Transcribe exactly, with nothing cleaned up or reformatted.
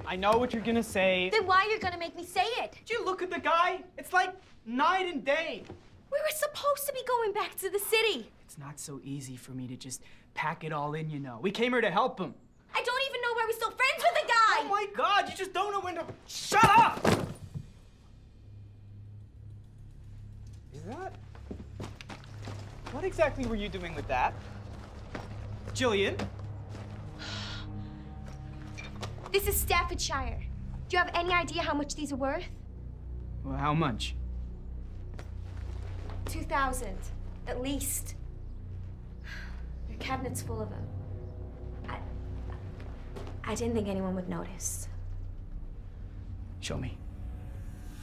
I know what you're gonna say. Then why are you gonna make me say it? Did you look at the guy? It's like night and day. We were supposed to be going back to the city. It's not so easy for me to just pack it all in, you know. We came here to help him. I don't even know why we're still friends with the guy. Oh my God, you just don't know when to... Shut up! Is that... What exactly were you doing with that? Jillian? This is Staffordshire. Do you have any idea how much these are worth? Well, how much? Two thousand, at least. Your cabinet's full of them. I, I didn't think anyone would notice. Show me.